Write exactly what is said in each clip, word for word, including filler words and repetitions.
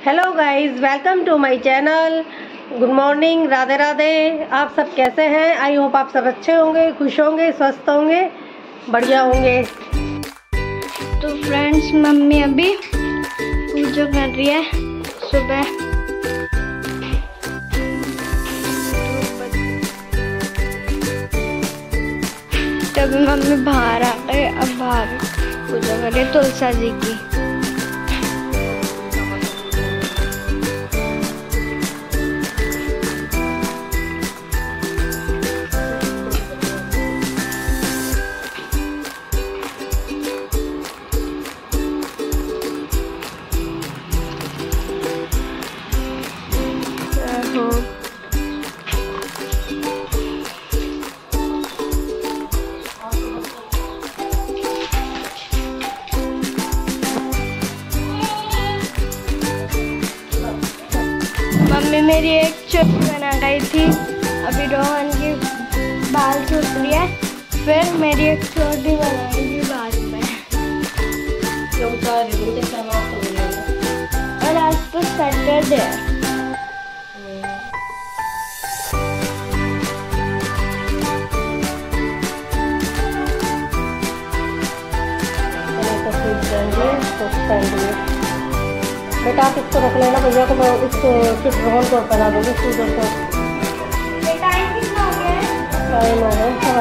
Hello guys, welcome to my channel. Good morning, Radhe Radhe. आप सब कैसे हैं? आई होप आप सब अच्छे होंगे, खुश होंगे, स्वस्थ होंगे, बढ़िया होंगे। तो फ्रेंड्स, मम्मी अभी पूजा कर रही है सुबह। तभी मम्मी बाहर आ गए, अब बाहर पूजा कर रही है तुलसा जी की। मम्मी मेरी एक चोटी बना गई थी, अभी रोहन की बाल सूख रही है, फिर मेरी एक चोटी बनाएगी बाद में। और आज तो सैटरडे है। बेटा आप इसको रख लेना, भैया को मैं इसको फिर रोहन को पहना दूँगी सूजन को। टाइम हो गया सवा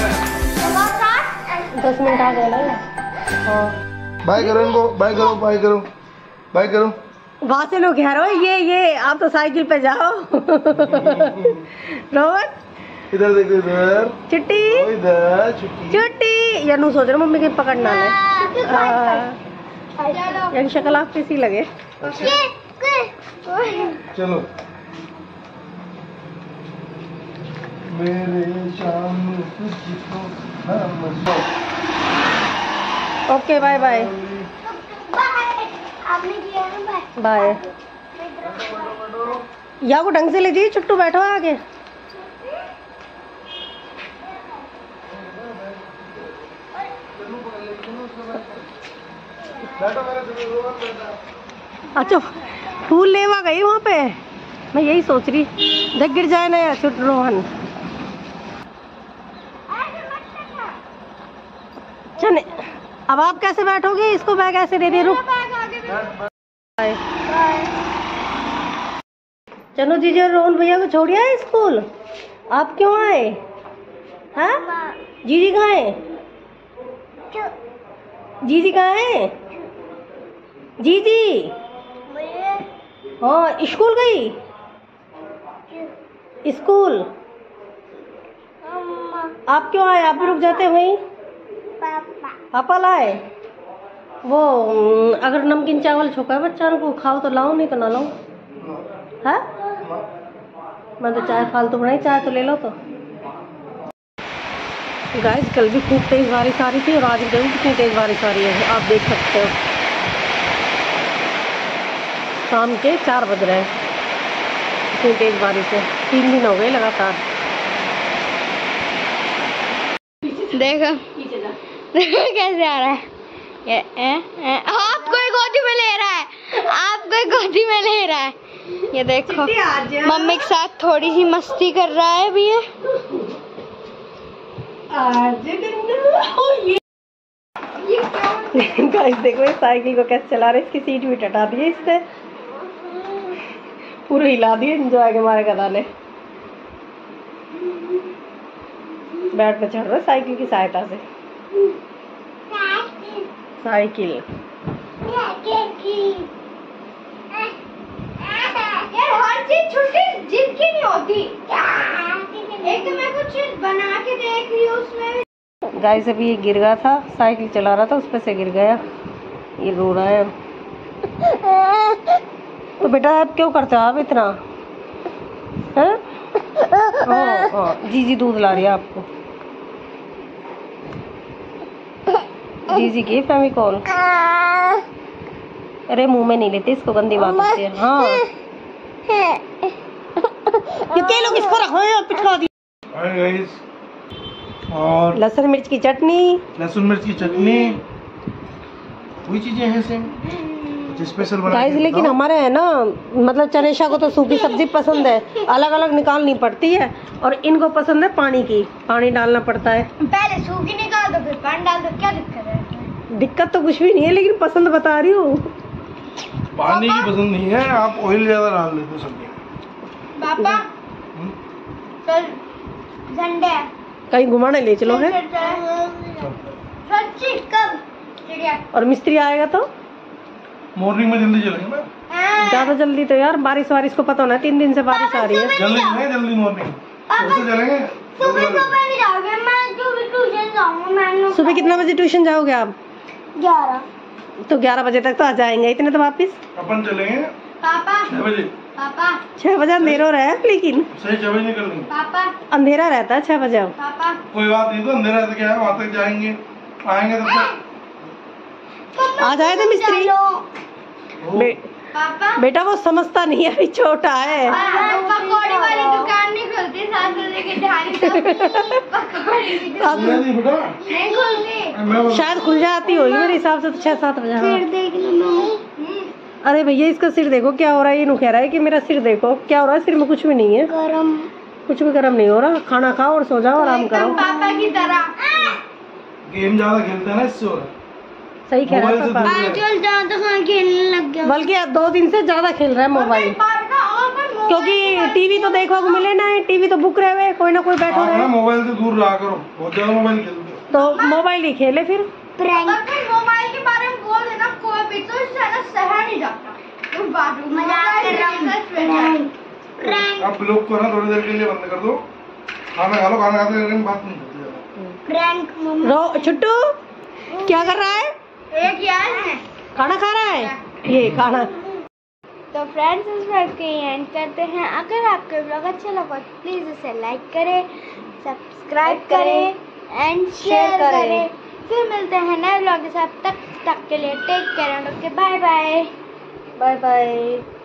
सात, दस मिनट आ गए ना। हाँ, बाय करो इनको, बाय करो, बाय करो, बाय करो। वहाँ से लोग कह रहे हो ये ये आप तो साइकिल पे जाओ। रोहन इधर देखो, इधर छुट्टी, इधर छुट्टी छुट्टी। या नू सोच रहे मम्मी कहीं पकड़ना है। यही शक्ल आप कैसी लगे? चलो मेरे शाम तुझको हम ओके, बाय बाय बाय। या को ढंग से लीजिए, चुट्टू बैठो आगे। अच्छा, फूल लेवा गई वहाँ पे, मैं यही सोच रही देख गिर जाए ना छुट रोहन। चले अब आप कैसे बैठोगे? इसको बैग ऐसे दे दे। रुक, चलो जीजी और रोहन भैया को छोड़िए स्कूल। आप क्यों आए? हाँ, जीजी कहाँ है? जीजी कहाँ है? जीजी हाँ, स्कूल गई? स्कूल आप क्यों आए? आप भी रुक जाते वहीं। पापा पापा लाए वो। अगर नमकीन चावल छोका है बच्चा को खाओ तो लाओ, नहीं तो ना लाओ। है मैं तो चाय फालतू बनाई, चाय तो ले लो। तो गाइस, कल भी खूब तेज बारिश आ रही थी और आज भी देखो कितनी तेज बारिश आ रही है, आप देख सकते हो। शाम के चार बज रहे हैं, इतनी तेज बारिश है। तीन दिन हो गए लगातार। देखो कैसे आ रहा है ये, ए, ए, आपको एक गोदी में ले रहा है, आपको एक गोदी में ले रहा है। ये देखो मम्मी के साथ थोड़ी सी मस्ती कर रहा है अभी ये। गाइस देखो इस साइकिल को कैसे चला रहे, इसकी सीट भी टटा दी है इसने, पूरे हिला दिए एंजॉय के मारे कदाले। बैठ पे चढ़ रहा साइकिल की सहायता से। साइकिल यार, हर चीज छुट्टी जिद की नहीं होती। एक तो मैं कुछ बना के देख रही हूँ उसमें। गाइस अभी ये गिर गया था, साइकिल चला रहा था, उस पे से गिर गया। ये रो रहा है। तो बेटा आप क्यों करते हो आप इतना? हैं? हाँ हाँ, जीजी दूध ला रही है आपको। जीजी की फेविकॉल। अरे मुंह में नहीं लेते इसको, गंदी बात होती है। हाँ कितने लोग इसको रखो हैं, पिटका दिया। और लहसुन मिर्च की चटनी, लहसुन मिर्च की चटनी, वही चीजें हैं सेम। कुछ स्पेशल बना गाइस के लेकिन बताओ। हमारे है ना, मतलब चनेशा को तो सूखी सब्जी पसंद है, अलग अलग निकालनी पड़ती है, और इनको पसंद है पानी की, पानी डालना पड़ता है। पहले सूखी निकाल दो फिर पानी डाल दो, क्या दिक्कत है? दिक्कत तो कुछ भी नहीं है, लेकिन पसंद बता रही हूँ। पानी की पसंद नहीं है, आप ऑयल ज्यादा डाल देते हो सब्जी में। पापा हम्म? कल संडे कहीं घुमाने ले चलो है, सच्ची कब? चिड़िया। और मिस्त्री आएगा तो मॉर्निंग में जल्दी चलेंगे ना। ज्यादा जल्दी तो यार बारिश वारिश को पता होना है, तीन दिन से बारिश आ रही है। जल्दी चलेंगे, जल्दी मॉर्निंग कैसे चलेंगे? सुबह सुबह नहीं जाओगे, मैं सुबह ट्यूशन जाऊंगा। मैं सुबह कितना बजे ट्यूशन जाओगे आप? ग्यारह। तो ग्यारह बजे तक तो आ जाएंगे, इतने तो वापिस। अपन चलेंगे पापा छह बजे। पापा छह बजे अंधेरा हो रहा है, लेकिन सही छह बजे निकल लेंगे। पापा अंधेरा रहता है छह बजे। पापा कोई बात नहीं, तो अंधेरा तो क्या है, वहाँ तक जाएंगे, आएंगे तब तक। आ जाए थे मिस्त्री। ओ, बे, पापा बेटा वो समझता नहीं है, अभी छोटा है। पकौड़ी वाली दुकान नहीं खुलती, सात बजे के ढाई पकौड़ी की दुकान सुना नहीं बेटा? नहीं खुलती। मैं बता- शायद खुल जाती होगी मेरे हिसाब से तो छह सात बजे। हाँ। देख लो अरे भैया इसका सिर देखो क्या हो रहा है, ये नु कह रहा है कि मेरा सिर देखो क्या हो रहा है, सिर में कुछ भी नहीं है, गरम। कुछ भी गर्म नहीं हो रहा। खाना खाओ और सो जाओ, आराम करो। पापा की तरह गेम ज्यादा खेलते हैं ना, इससे हो रहा है। सही कह रहा मोबाइल है से पापा, दूर रहे। आजकल ज्यादा खाना खेलने लग गया। बल्कि आज दो दिन से ज्यादा खेल रहा है मोबाइल, क्योंकि टीवी तो देखने को मिले ना, टीवी तो बुक रहे हुए, कोई ना कोई बैठो आप ना रहे, मोबाइल से दूर रहा करो, बहुत ज्यादा मोबाइल खेलते हो। तो मोबाइल ही खेले फिर। प्रैंक। मोबाइल के बारे में बोल देना, कोई भी तो शायद सह नहीं जाता। मजाक कर रहा हूं। प्रैंक। आप ब्लॉक को ना थोड़ी देर के लिए बंद कर दो, खाना खा लो, खाना खाते करके बात नहीं करते ज्यादा। प्रैंक मम्मा। रो छुट्टू क्या कर रहा है? एक यार है, खाना खा रहा है ये खाना। तो फ्रेंड्स इस वीडियो के एंड करते हैं। अगर आपको ब्लॉग अच्छा लगा तो प्लीज़ इसे लाइक करें, सब्सक्राइब करें एंड शेयर करें। फिर मिलते हैं नए ब्लॉग के साथ, तब तक के लिए take care and okay bye bye. Bye bye.